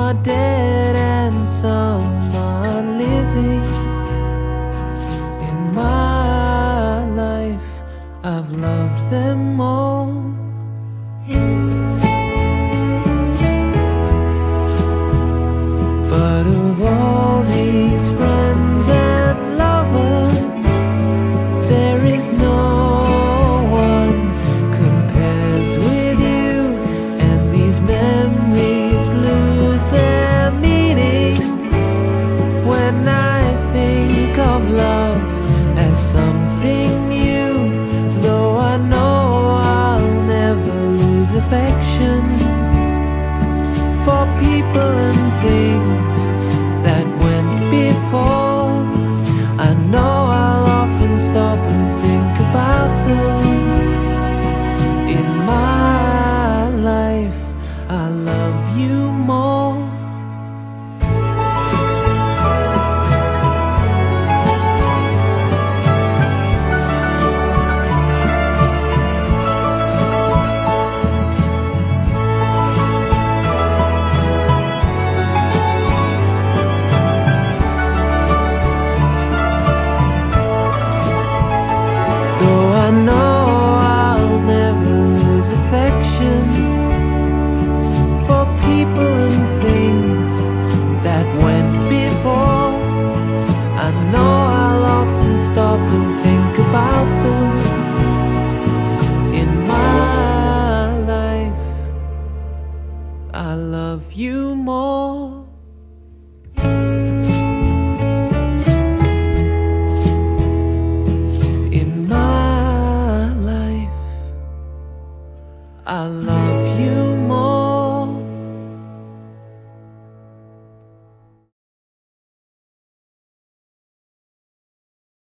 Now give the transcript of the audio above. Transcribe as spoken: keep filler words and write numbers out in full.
are dead and some are living. In my life I've loved them all. But of all these friends and lovers, there is no one compares with you. And these memories lose their meaning when I think of love as something new. Though I know I'll never lose affection for people and things that went before. I know I'll often stop and think about them. In my life I love you more. I know I'll never lose affection for people